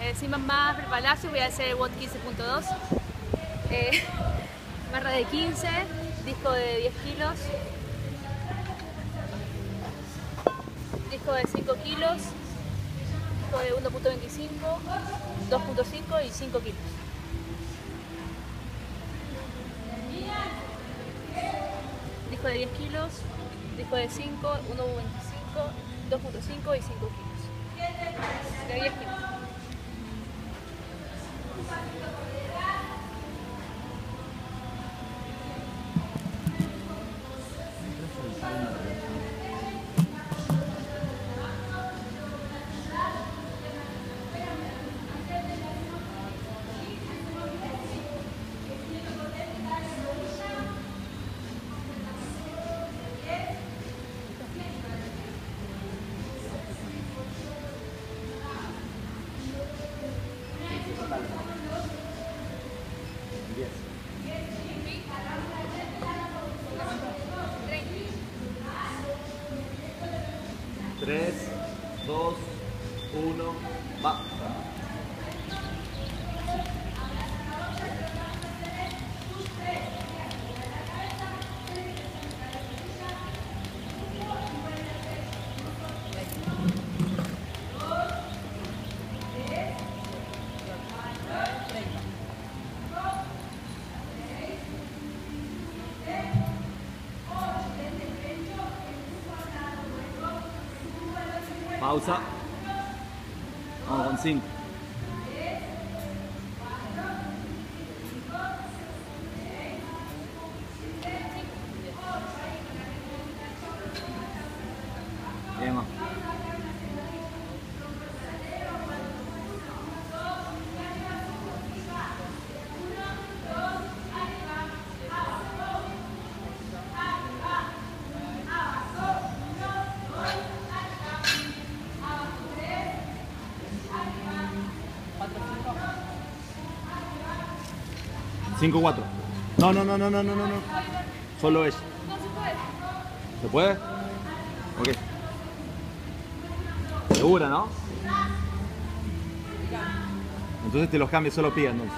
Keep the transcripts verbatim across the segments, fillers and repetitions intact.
Eh, sin más prepalacio voy a hacer el W O D quince punto dos. Eh, barra de quince, disco de diez kilos, disco de cinco kilos, disco de uno punto veinticinco, dos punto cinco y cinco kilos. Disco de diez kilos, disco de cinco, uno punto veinticinco, dos punto cinco y cinco kilos. De diez kilos. tres, dos, uno, va. Pausa. Vamos con cinco. Bien, más. cinco cuatro. No, no, no, no, no, no, no, no. Solo es. ¿Se puede? Ok. Segura, ¿no? Entonces te los cambio, solo pida, entonces.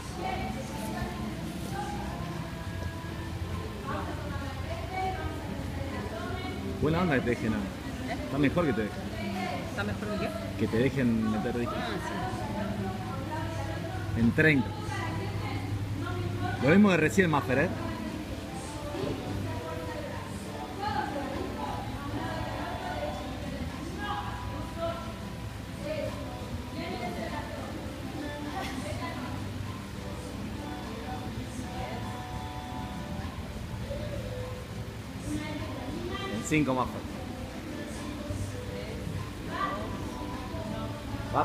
Buena onda que te dejen. ¿Eh? Está mejor que te dejen. ¿Está mejor que qué? Que te dejen meter disco. Ah, sí. En treinta. Lo mismo de recién, Maffer, ¿eh? En cinco, Maffer. Va.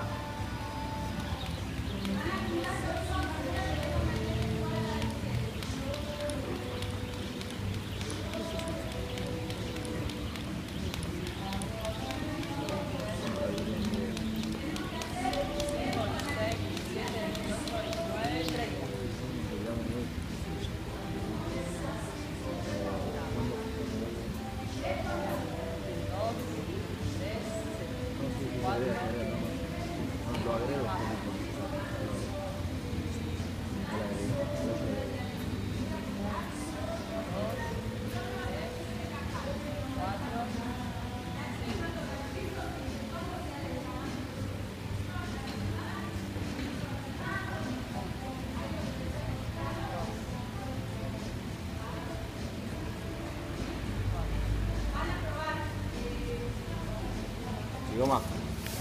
Sigo más.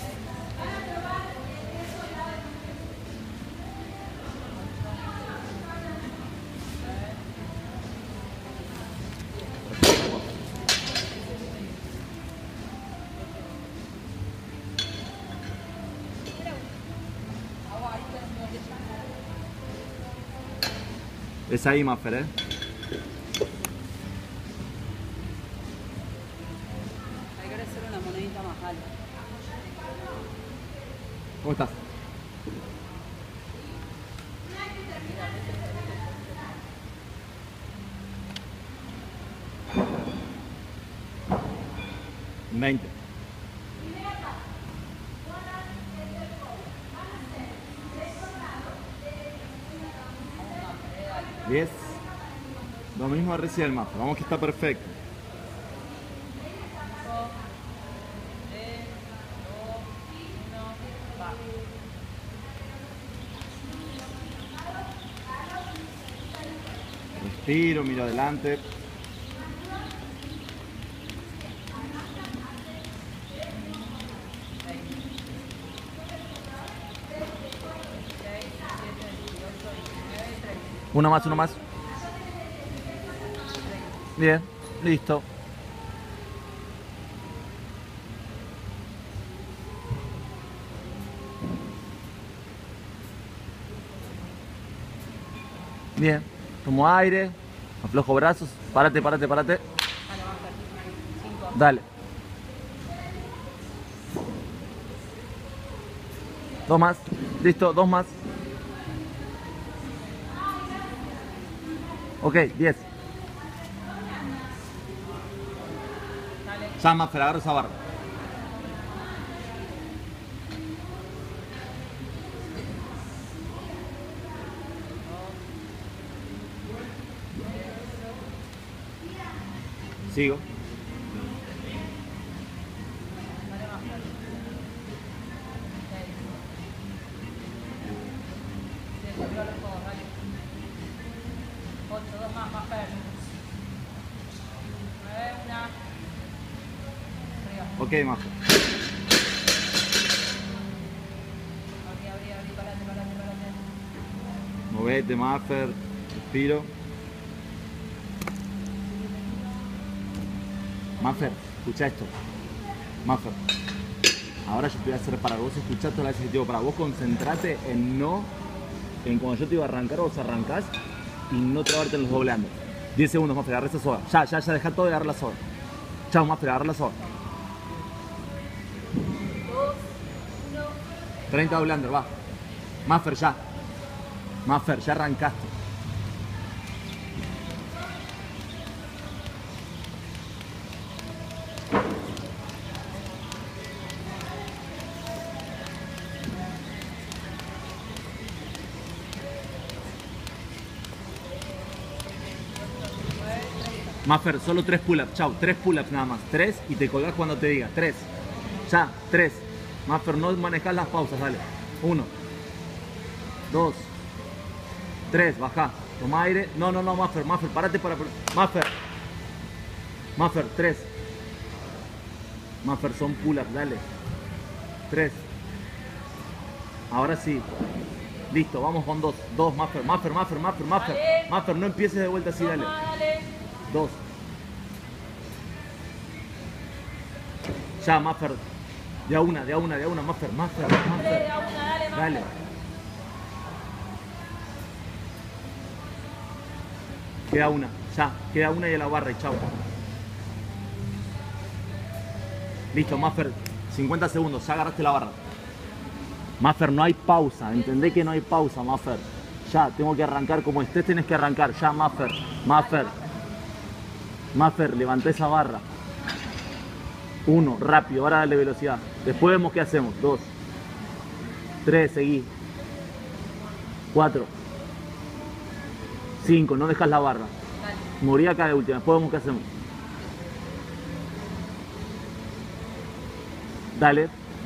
Es ahí, Maffer, ¿eh? Hay que hacer una monedita más alta. ¿Cómo estás? veinte. diez. Lo mismo recién el mapa. Vamos que está perfecto. Respiro, miro adelante. Uno más, uno más. Bien, listo. Bien, tomo aire, aflojo brazos, párate, párate, párate. Dale. Dos más, listo, dos más. Ok, diez. Ya, Maffer, agarra esa barra. Sigo. Otro, dos más, más perros. Una. Ok, Maffer. Abrí, abrí, abrí, parate, parate, parate. Movete, Maffer. Respiro. Maffer, escucha esto. Maffer. Ahora yo te voy a hacer para vos, escuchá todas las veces que te digo para vos, concentrate en no, en cuando yo te iba a arrancar, vos arrancás y no trabarte en los dobleando. diez segundos, Maffer, agarra esa soga. Ya, ya, ya, deja todo y agarra la soga. Chao, Maffer, agarra la soga. treinta dobleando, va. Maffer, ya. Maffer, ya arrancaste. Maffer, solo tres pull-ups, chau, tres pull-ups nada más. Tres y te colgás cuando te diga. Tres. Ya, tres. Maffer, no manejas las pausas, dale. Uno. Dos. Tres, baja. Toma aire. No, no, no, Maffer, Maffer, párate para... Maffer. Maffer, tres. Maffer, son pull-ups, dale. Tres. Ahora sí. Listo, vamos con dos. Dos, Maffer, Maffer, Maffer, Maffer, Maffer. Dale. Maffer, no empieces de vuelta así, dale. Toma, dale. Dos. Ya, Maffer. De a una, de a una, de a una, Maffer, Maffer, Dale, Maffer. da una, dale, más. Dale. Queda una, ya, queda una y a la barra y chau. Listo, Maffer, cincuenta segundos, ya agarraste la barra. Maffer, no hay pausa, entendé que no hay pausa, Maffer. Ya, tengo que arrancar como estés, tenés que arrancar, ya, Maffer, Maffer. Maffer, levanta esa barra. Uno, rápido, ahora dale velocidad. Después vemos qué hacemos. Dos. Tres, seguí. Cuatro. Cinco, no dejas la barra. Morí acá de última, después vemos qué hacemos. Dale.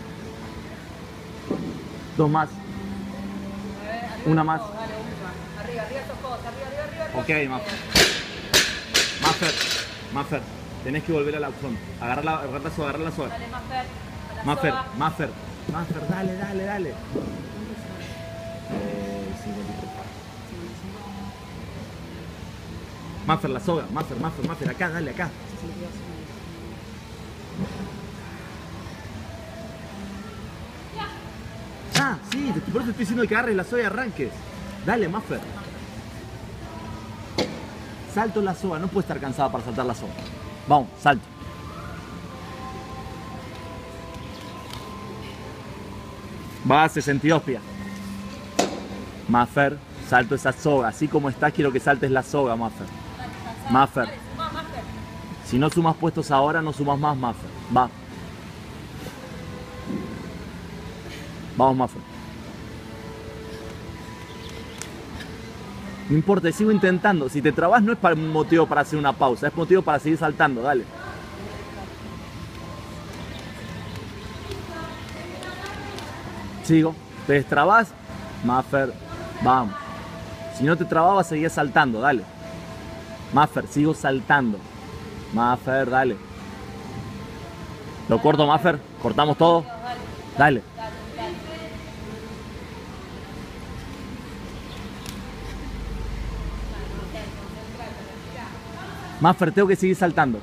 Dos más. Una más. Dale, una. Arriba, arriba esos codos, arriba, arriba, arriba. Ok, Maffer. Maffer, Maffer, tenés que volver a la opción. Agarra la, agarra la soga, agarra la soga. Dale, Maffer. A la Maffer, soga. Maffer, Maffer, dale, dale, dale. Eh, cincuenta y tres. Maffer, la soga, Maffer, Maffer, Maffer, acá, dale, acá. Ah, sí, por eso estoy diciendo que agarres la soga y arranques. Dale, Maffer. Salto la soga, no puede estar cansada para saltar la soga. Vamos, salto. Va a sesenta y dos pia. Maffer, salto esa soga. Así como estás, quiero que saltes la soga, Maffer. Maffer. Dale, suma, Maffer. Si no sumas puestos ahora, no sumas más, Maffer. Va. Vamos, Maffer. No importa, sigo intentando. Si te trabas no es para un motivo para hacer una pausa, es motivo para seguir saltando, dale. Sigo. Te destrabas, Maffer, vamos. Si no te trababas, seguías saltando, dale. Maffer, sigo saltando. Maffer, dale. ¿Lo corto, Maffer? ¿Cortamos todo? Dale. Maffer, tengo que seguir saltando.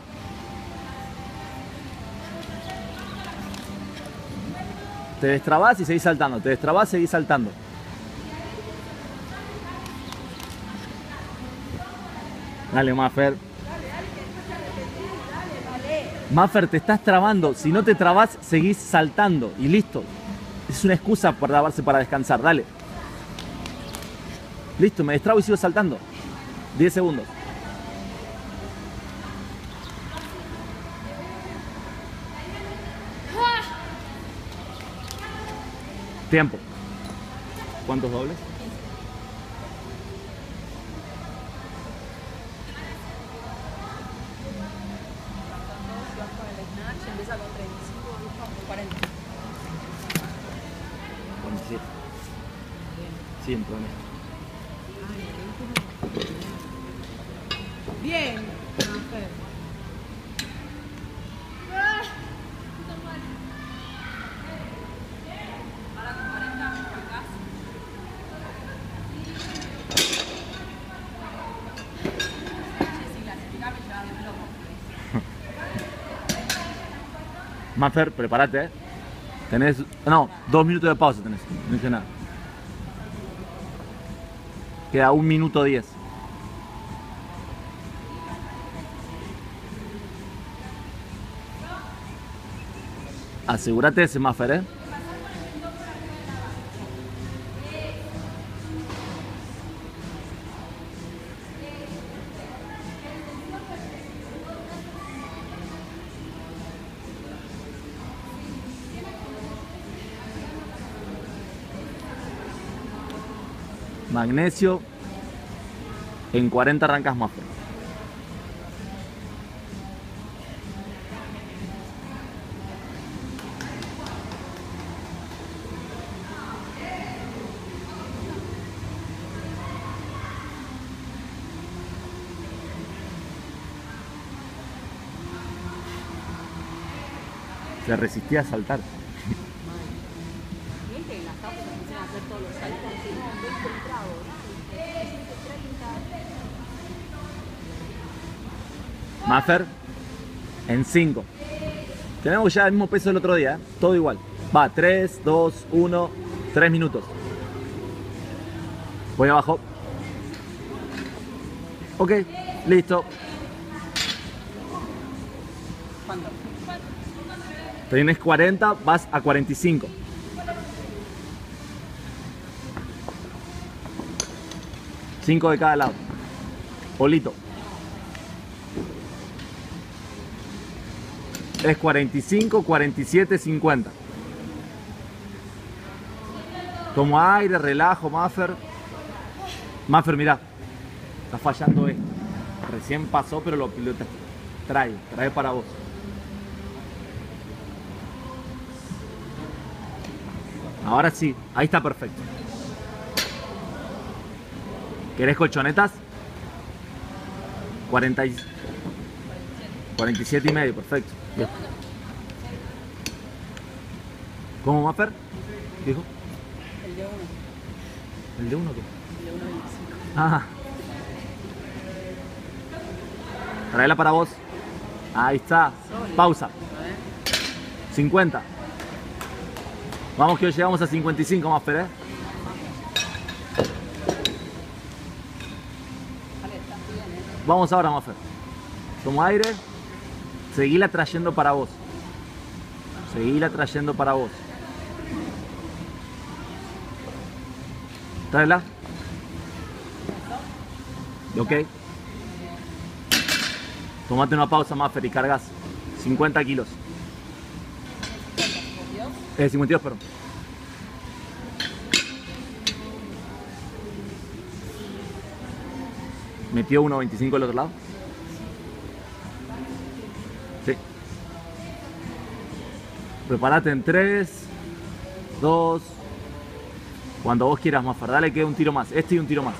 Te destrabás y seguís saltando. Te destrabás y seguís saltando. Dale, Maffer. Maffer, te estás trabando. Si no te trabás, seguís saltando. Y listo. Es una excusa para trabarse para descansar. Dale. Listo, me destrabo y sigo saltando. diez segundos. Tiempo. ¿Cuántos dobles? Empieza con treinta y cinco, cuarenta. cuarenta y siete. Siempre, ¿no? Bien. Maffer. Maffer, prepárate, ¿eh? Tenés... No, dos minutos de pausa tenés. No hice nada. Queda un minuto diez. Asegúrate de ese Maffer, ¿eh? Magnesio. En cuarenta arrancas Maffer. Se resistía a saltar. Bien que las causas empiezan a hacer todos los saltos. No, veinte entrados. Maffer. En cinco. Tenemos ya el mismo peso del otro día, ¿eh? Todo igual. Va, tres, dos, uno, tres minutos. Voy abajo. Ok, listo. ¿Cuánto? Tenés cuarenta, vas a cuarenta y cinco. cinco de cada lado. Polito. Es cuarenta y cinco, cuarenta y siete, cincuenta. Tomo aire, relajo, Maffer. Maffer, mirá. Está fallando esto. Recién pasó, pero lo, lo trae. Trae para vos. Ahora sí. Ahí está perfecto. ¿Querés colchonetas? cuarenta y... cuarenta y siete y medio, perfecto. Bien. ¿Cómo, Maffer? ¿Qué dijo? El de uno. ¿El de uno qué? El de uno veinticinco. Ah. Traela para vos. Ahí está. Pausa. cincuenta. Vamos que hoy llegamos a cincuenta y cinco, Maffer, ¿eh? Vamos ahora, Maffer. Toma aire. Seguila trayendo para vos. Seguila trayendo para vos. Tráela. Ok. Tomate una pausa, Maffer, y cargas cincuenta kilos. Eh, cincuenta y dos, perdón. ¿Metió uno veinticinco del otro lado? Sí. Prepárate en tres, dos, cuando vos quieras, Maffer. Dale que un tiro más. Este y un tiro más.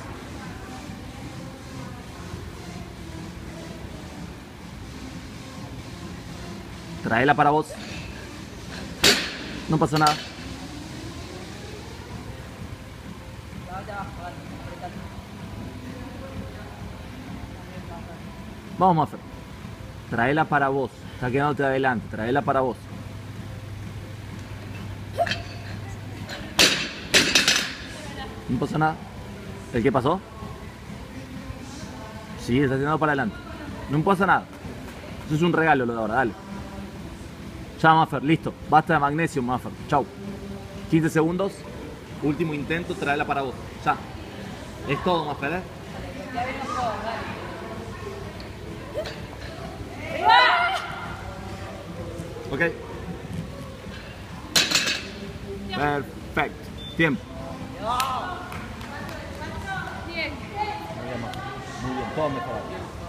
Traela para vos. No pasa nada. Vamos, Maffer. Traela para vos. Está quedándote adelante. Traela para vos. No pasa nada. ¿El qué pasó? Sí, está tirando para adelante. No pasa nada. Eso es un regalo lo de ahora, dale. Ya, Maffer, listo. Basta de magnesio, Maffer. Chau. quince segundos. Último intento, traela para vos. Ya. Es todo, Maffer, ¿eh? Ya vengo todo, dale. Ok. Perfecto. Tiempo. Bien. Muy bien, Maffer. Muy bien, todo mejorado.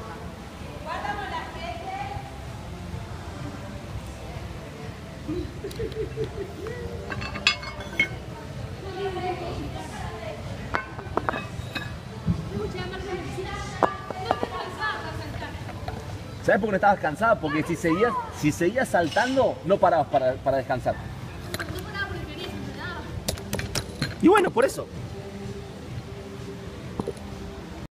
¿Sabes por qué no estabas cansada? Porque si seguías, si seguías saltando, no parabas para, para descansar. Y bueno, por eso.